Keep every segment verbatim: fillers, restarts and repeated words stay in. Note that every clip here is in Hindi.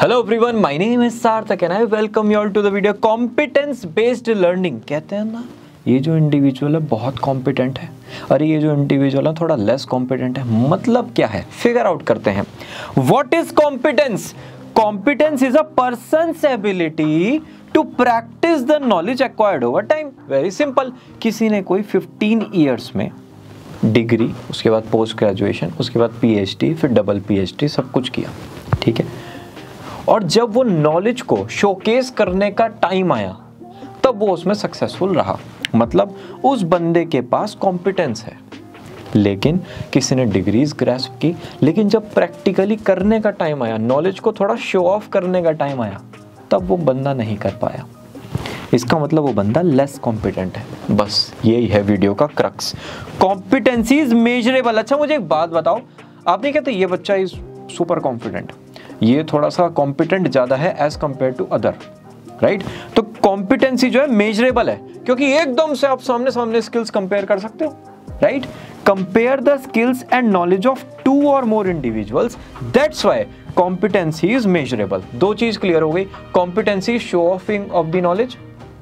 Hello everyone, my name is Sarthak and I welcome you all to the video competence based learning. कहते हैं ना, ये जो इंडिविजुअल है बहुत कॉम्पिटेंट है, अरे ये जो इंडिविजुअल है थोड़ा लेस कॉम्पिटेंट है। मतलब क्या है, फिगर आउट करते हैं। What is competence? Competence is a person's ability to practice the knowledge acquired over time. Very simple, किसी ने कोई फिफ्टीन ईयर्स में डिग्री, उसके बाद पोस्ट ग्रेजुएशन, उसके बाद पीएचडी, फिर डबल पीएचडी, सब कुछ किया, ठीक है। और जब वो नॉलेज को शोकेस करने का टाइम आया तब वो उसमें सक्सेसफुल रहा। मतलब उस बंदे के पास कॉम्पिटेंस है, लेकिन किसी ने डिग्रीज ग्रैस्प की, लेकिन जब प्रैक्टिकली करने का टाइम आया, नॉलेज को थोड़ा शो ऑफ करने का टाइम आया, तब वो बंदा नहीं कर पाया। इसका मतलब वो बंदा लेस कॉम्पिटेंट है। बस यही है वीडियो का क्रक्स। Competency is measurable. अच्छा मुझे एक बात बताओ, आप नहीं कहते ये बच्चा इज सुपर कॉन्फिडेंट, ये थोड़ा सा कॉम्पिटेंट ज्यादा है as compare to other, right? तो कॉम्पिटेंसी जो है मेजरेबल है, क्योंकि एकदम से आप सामने सामने स्किल्स कंपेयर कर सकते हो, right? Compare the skills and knowledge of two or more individuals, that's why competency is measurable. दो चीज क्लियर हो गई, competency show offing of the knowledge,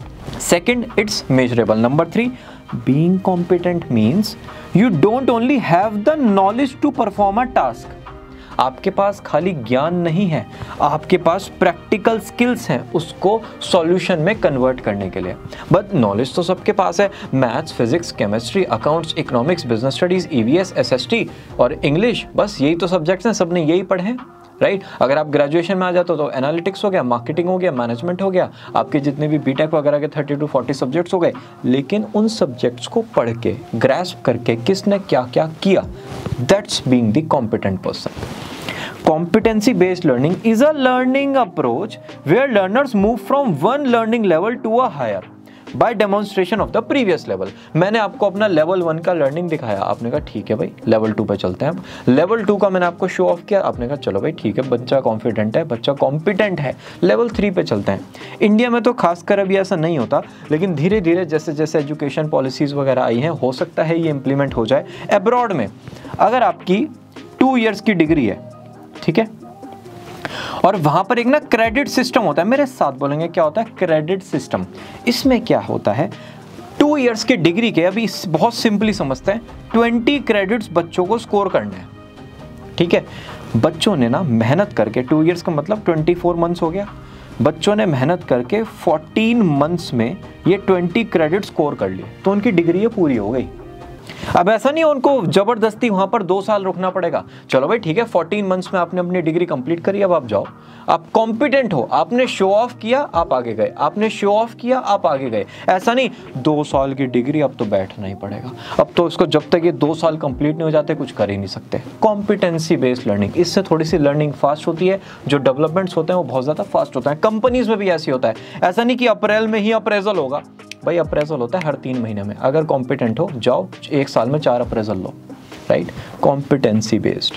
second it's measurable. Number three, being competent means you don't only have the knowledge to perform a task. आपके पास खाली ज्ञान नहीं है, आपके पास प्रैक्टिकल स्किल्स हैं उसको सॉल्यूशन में कन्वर्ट करने के लिए। बट नॉलेज तो सबके पास है, maths, physics, chemistry, accounts, economics, business studies, EVS, SST और इंग्लिश, बस यही तो सब्जेक्ट्स हैं, सबने यही पढ़े हैं, राइट right? अगर आप ग्रेजुएशन में आ जाते हो तो एनालिटिक्स हो गया, मार्केटिंग हो गया, मैनेजमेंट हो गया, आपके जितने भी बीटेक वगैरह के थर्टी टू फोर्टी सब्जेक्ट्स हो गए। लेकिन उन सब्जेक्ट्स को पढ़ के, ग्रैस्प करके किसने क्या क्या किया, that's being the competent person. Competency based learning is a learning approach where learners move from one learning level to a higher by demonstration of the previous level. मैंने आपको अपना लेवल वन का लर्निंग दिखाया, आपने कहा ठीक है भाई लेवल टू पे चलते हैं। अब लेवल टू का मैंने आपको शो ऑफ किया, आपने कहा चलो भाई ठीक है, बच्चा कॉन्फिडेंट है, बच्चा कॉम्पिटेंट है, लेवल थ्री पे चलते हैं। इंडिया में तो खासकर अभी ऐसा नहीं होता, लेकिन धीरे धीरे जैसे जैसे एजुकेशन पॉलिसीज वगैरह आई हैं, हो सकता है ये इंप्लीमेंट हो जाए। अब्रॉड में अगर आपकी टू ईयर्स की डिग्री है, ठीक है, और वहां पर एक ना क्रेडिट सिस्टम होता है, मेरे साथ बोलेंगे क्या होता है क्रेडिट सिस्टम। इसमें क्या होता है, टू इयर्स की डिग्री के, अभी बहुत सिंपली समझते हैं, ट्वेंटी क्रेडिट्स बच्चों को स्कोर करने हैं, ठीक है। बच्चों ने ना मेहनत करके, टू इयर्स का मतलब ट्वेंटी फोर मंथ्स हो गया, बच्चों ने मेहनत करके फोर्टीन मंथ्स में ये ट्वेंटी क्रेडिट स्कोर कर लिए, तो उनकी डिग्री पूरी हो गई। अब ऐसा नहीं उनको जबरदस्ती वहां पर दो साल रुकना पड़ेगा। चलो भाई ठीक है, फोर्टीन मंथ्स में आपने अपनी डिग्री कंप्लीट करी, अब आप जाओ, आप कॉम्पिटेंट हो, आपने शो ऑफ किया, आप आगे गए, आपने शो ऑफ किया, आप आगे गए। ऐसा नहीं दो साल की डिग्री, अब तो बैठना ही पड़ेगा, अब तो इसको जब तक ये दो साल कंप्लीट नहीं हो जाते कुछ कर ही नहीं सकते। कॉम्पिटेंसी बेस्ड लर्निंग, इससे थोड़ी सी लर्निंग फास्ट होती है, जो डेवलपमेंट्स होते हैं वो बहुत ज्यादा फास्ट होता है। कंपनीज में भी ऐसी होता है, ऐसा नहीं कि अप्रैल में ही अप्रेजल होगा, भाई अप्रेजल होता है हर तीन महीने में। अगर कॉम्पिटेंट हो जाओ, एक साल में चार अप्रेजल लो, राइट? Competency based.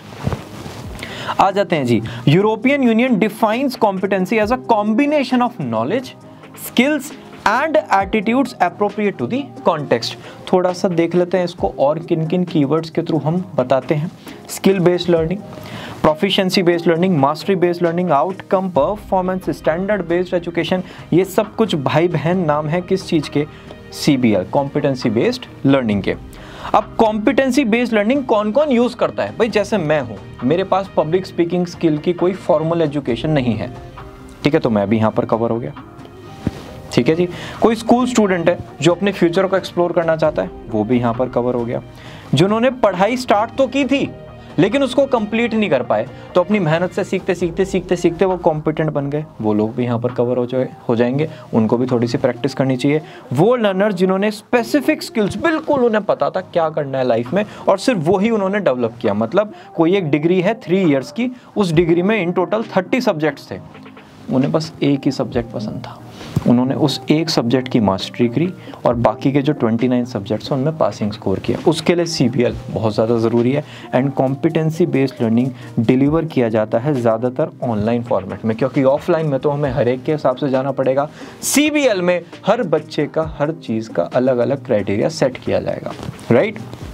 आ जाते हैं जी, European Union defines competency as a combination of knowledge, skills and attitudes appropriate to the context. थोड़ा सा देख लेते हैं इसको और किन किन कीवर्ड्स के थ्रू हम बताते हैं। Skill based learning, proficiency based learning, mastery based learning, outcome performance, standard based education, ये सब कुछ भाई बहन नाम है किस चीज के, सीबीएल, कॉम्पिटेंसी बेस्ड लर्निंग के। अब कॉम्पिटेंसी बेस्ड लर्निंग कौन कौन यूज करता है? भाई जैसे मैं हूं, मेरे पास पब्लिक स्पीकिंग स्किल की कोई फॉर्मल एजुकेशन नहीं है, ठीक है, तो मैं भी यहां पर कवर हो गया, ठीक है जी। कोई स्कूल स्टूडेंट है जो अपने फ्यूचर को एक्सप्लोर करना चाहता है, वो भी यहां पर कवर हो गया। जिन्होंने पढ़ाई स्टार्ट तो की थी लेकिन उसको कंप्लीट नहीं कर पाए, तो अपनी मेहनत से सीखते सीखते सीखते सीखते वो कॉम्पिटेंट बन गए, वो लोग भी यहाँ पर कवर हो जाए हो जाएंगे, उनको भी थोड़ी सी प्रैक्टिस करनी चाहिए। वो लर्नर्स जिन्होंने स्पेसिफिक स्किल्स, बिल्कुल उन्हें पता था क्या करना है लाइफ में और सिर्फ वही उन्होंने डेवलप किया। मतलब कोई एक डिग्री है थ्री इयर्स की, उस डिग्री में इन टोटल थर्टी सब्जेक्ट्स थे, उन्हें बस एक ही सब्जेक्ट पसंद था, उन्होंने उस एक सब्जेक्ट की मास्टरी करी और बाकी के जो उनतीस सब्जेक्ट्स हैं उनमें पासिंग स्कोर किया। उसके लिए सीबीएल बहुत ज़्यादा ज़रूरी है। And competency based learning deliver किया जाता है ज़्यादातर ऑनलाइन फॉर्मेट में, क्योंकि ऑफलाइन में तो हमें हर एक के हिसाब से जाना पड़ेगा। सीबीएल में हर बच्चे का हर चीज़ का अलग अलग क्राइटेरिया सेट किया जाएगा, राइट?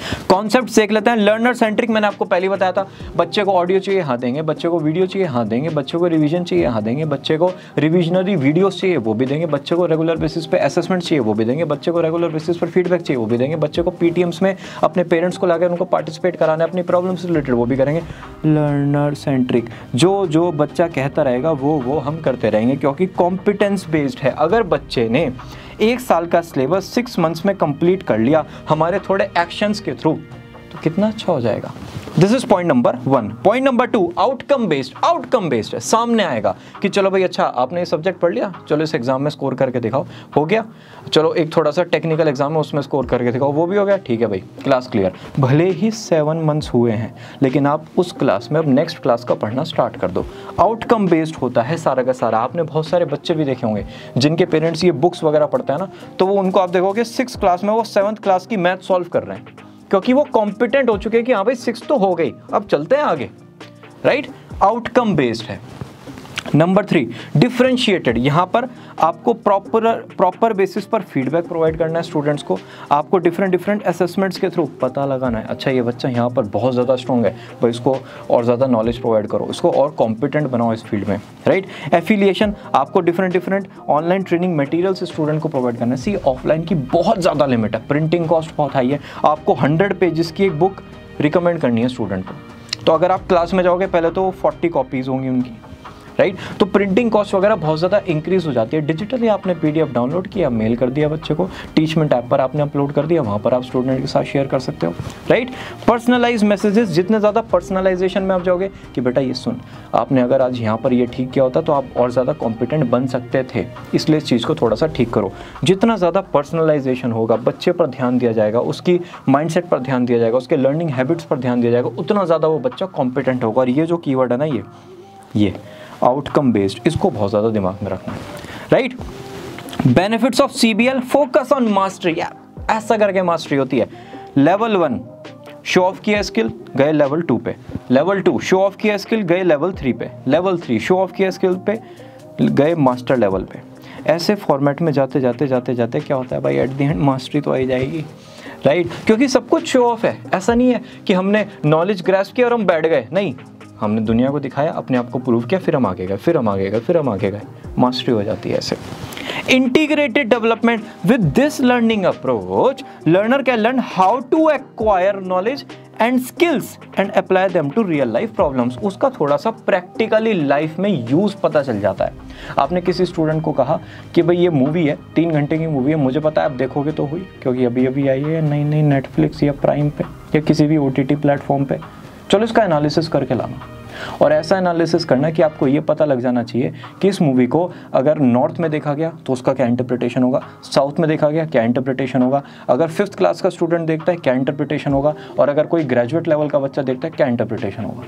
कॉन्सेप्ट देख लेते हैं। लर्नर सेंट्रिक मैंने आपको पहले बताया था, बच्चे को ऑडियो चाहिए, हाँ देंगे, बच्चे को वीडियो चाहिए, हाँ देंगे, बच्चे को रिवीजन चाहिए, हाँ देंगे, बच्चे को रिविजनरी वीडियोस चाहिए, वो भी देंगे, बच्चे को रेगुलर बेसिस पे असेसमेंट चाहिए, वो भी देंगे, बच्चे को रेगुलर बेसिस पर फीडबैक चाहिए, वो भी देंगे, बच्चे को पीटीएम्स में अपने पेरेंट्स को लाकर उनको पार्टिसिपेट कराना है अपनी प्रॉब्लम से रिलेटेड, वो भी करेंगे। लर्नर सेंट्रिक, जो जो बच्चा कहता रहेगा वो वो हम करते रहेंगे, क्योंकि कॉम्पिटेंस बेस्ड है। अगर बच्चे ने एक साल का सिलेबस सिक्स मंथ्स में कंप्लीट कर लिया हमारे थोड़े एक्शंस के थ्रू, तो कितना अच्छा हो जाएगा। This is point number one. Point number two, outcome based. Outcome based है, सामने आएगा कि चलो भाई अच्छा आपने ये सब्जेक्ट पढ़ लिया, चलो इस एग्जाम में स्कोर करके दिखाओ, हो गया। चलो एक थोड़ा सा टेक्निकल एग्जाम है उसमें स्कोर करके दिखाओ, वो भी हो गया, ठीक है भाई क्लास क्लियर। भले ही सेवन मंथ्स हुए हैं लेकिन आप उस क्लास में अब नेक्स्ट क्लास का पढ़ना स्टार्ट कर दो। आउटकम बेस्ड होता है सारा का सारा। आपने बहुत सारे बच्चे भी देखे होंगे जिनके पेरेंट्स ये बुक्स वगैरह पढ़ते हैं ना, तो वो उनको आप देखोगे सिक्स क्लास में वो सेवन्थ क्लास की मैथ सॉल्व कर रहे हैं, क्योंकि वो कॉम्पिटेंट हो चुके हैं कि हाँ भाई सिक्स तो हो गई, अब चलते हैं आगे, राइट। आउटकम बेस्ड है। Number three, differentiated. यहाँ पर आपको प्रॉपर प्रॉपर बेसिस पर फीडबैक प्रोवाइड करना है स्टूडेंट्स को। आपको डिफरेंट डिफरेंट असेसमेंट्स के थ्रू पता लगाना है, अच्छा ये बच्चा यहाँ पर बहुत ज़्यादा स्ट्रॉन्ग है भाई, इसको और ज़्यादा नॉलेज प्रोवाइड करो, इसको और कॉम्पिटेंट बनाओ इस फील्ड में, राइट। एफिलिएशन, आपको different different online training materials student को प्रोवाइड करना है। सी ऑफलाइन की बहुत ज़्यादा लिमिट है, प्रिंटिंग कॉस्ट बहुत हाई है, आपको हंड्रेड पेजेस की एक बुक रिकमेंड करनी है स्टूडेंट को, तो अगर आप क्लास में जाओगे पहले तो फोर्टी कॉपीज़ होंगी उनकी, राइट right? तो प्रिंटिंग कॉस्ट वगैरह बहुत ज़्यादा इंक्रीज हो जाती है। डिजिटली आपने पीडीएफ डाउनलोड किया, मेल कर दिया बच्चे को, टीचमेंट ऐप पर आपने अपलोड कर दिया, वहाँ पर आप स्टूडेंट के साथ शेयर कर सकते हो, राइट। पर्सनलाइज मैसेजेस, जितने ज़्यादा पर्सनलाइजेशन में आप जाओगे कि बेटा ये सुन, आपने अगर आज यहाँ पर ये ठीक किया होता तो आप और ज़्यादा कॉम्पिटेंट बन सकते थे, इसलिए इस चीज़ को थोड़ा सा ठीक करो। जितना ज़्यादा पर्सनलाइजेशन होगा, बच्चे पर ध्यान दिया जाएगा, उसकी माइंडसेट पर ध्यान दिया जाएगा, उसके लर्निंग हैबिट्स पर ध्यान दिया जाएगा, उतना ज़्यादा वो बच्चा कॉम्पिटेंट होगा। और ये जो कीवर्ड है ना, ये ये आउटकम बेस्ड, इसको बहुत ज़्यादा दिमाग में रखना है, right. Benefits of CBL, focus on mastery. ऐसा करके मास्टरी होती है। लेवल वन, शो ऑफ किया स्किल, गए लेवल टू पे। लेवल टू, शो ऑफ किया स्किल, गए लेवल थ्री पे। लेवल थ्री, शो ऑफ किया स्किल पे, गए मास्टर लेवल पे। ऐसे फॉर्मेट में जाते जाते जाते जाते क्या होता है भाई, एट द एंड मास्टरी तो आ ही जाएगी, राइट। क्योंकि सब कुछ शो ऑफ है, ऐसा नहीं है कि हमने नॉलेज ग्रैस्प किया और हम बैठ गए, नहीं, हमने दुनिया को दिखाया, अपने आप को प्रूव किया, फिर हम आगे गए, फिर हम आगे गए, फिर हम आगे गए, मास्टरी हो जाती है ऐसे। Integrated development, with this learning approach learner can learn how to acquire knowledge and skills and apply them to real life problems. उसका थोड़ा सा प्रैक्टिकली लाइफ में यूज पता चल जाता है। आपने किसी स्टूडेंट को कहा कि भाई ये मूवी है, तीन घंटे की मूवी है, मुझे पता है आप देखोगे तो हुई, क्योंकि अभी अभी आई है नई नई नेटफ्लिक्स या प्राइम पे या किसी भी ओटीटी प्लेटफॉर्म पे, चलो इसका एनालिसिस करके लाना। और ऐसा एनालिसिस करना कि आपको ये पता लग जाना चाहिए कि इस मूवी को अगर नॉर्थ में देखा गया तो उसका क्या इंटरप्रिटेशन होगा, साउथ में देखा गया क्या इंटरप्रिटेशन होगा, अगर फिफ्थ क्लास का स्टूडेंट देखता है क्या इंटरप्रिटेशन होगा, और अगर कोई ग्रेजुएट लेवल का बच्चा देखता है क्या इंटरप्रिटेशन होगा।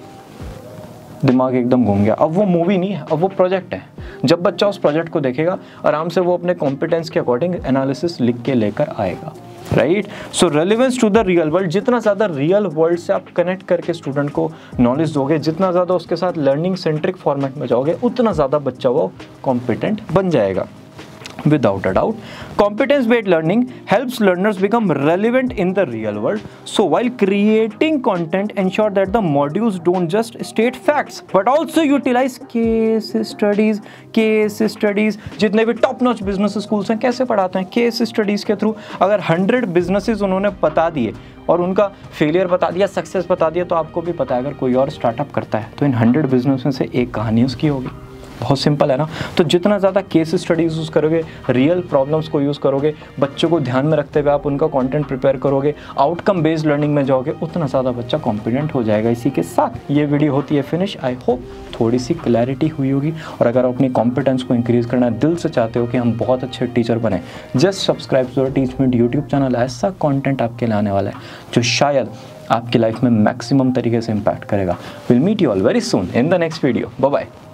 दिमाग एकदम घूम गया। अब वो मूवी नहीं है, अब वो प्रोजेक्ट है। जब बच्चा उस प्रोजेक्ट को देखेगा आराम से वो अपने कॉम्पिटेंस के अकॉर्डिंग एनालिसिस लिख के लेकर आएगा, right. So relevance to the real world, जितना ज़्यादा रियल वर्ल्ड से आप कनेक्ट करके स्टूडेंट को नॉलेज दोगे, जितना ज़्यादा उसके साथ लर्निंग सेंट्रिक फॉर्मेट में जाओगे, उतना ज़्यादा बच्चा वो कॉम्पिटेंट बन जाएगा। Without a doubt, competence-based learning helps learners become relevant in the real world. So while creating content, ensure that the modules don't just state facts, but also utilize case studies. Case studies, जितने भी top notch business schools हैं कैसे पढ़ाते हैं, case studies के थ्रू। अगर हंड्रेड businesses उन्होंने बता दिए और उनका फेलियर बता दिया, सक्सेस बता दिया, तो आपको भी पता है अगर कोई और स्टार्टअप करता है तो इन हंड्रेड बिजनेस में से एक कहानी उसकी होगी। बहुत सिंपल है ना। तो जितना ज़्यादा केस स्टडीज़ यूज़ करोगे, रियल प्रॉब्लम्स को यूज़ करोगे, बच्चों को ध्यान में रखते हुए आप उनका कंटेंट प्रिपेयर करोगे, आउटकम बेस्ड लर्निंग में जाओगे, उतना ज़्यादा बच्चा कॉन्फिडेंट हो जाएगा। इसी के साथ ये वीडियो होती है फिनिश। आई होप थोड़ी सी क्लैरिटी हुई होगी। और अगर आप अपनी कॉम्पिटेंस को इंक्रीज़ करना है, दिल से चाहते हो कि हम बहुत अच्छे टीचर बने, just subscribe to Teachment YouTube channel. ऐसा कॉन्टेंट आपके लिए आने वाला है जो शायद आपकी लाइफ में मैक्सिमम तरीके से इम्पैक्ट करेगा। Will meet you all very soon in the next video. Bye bye.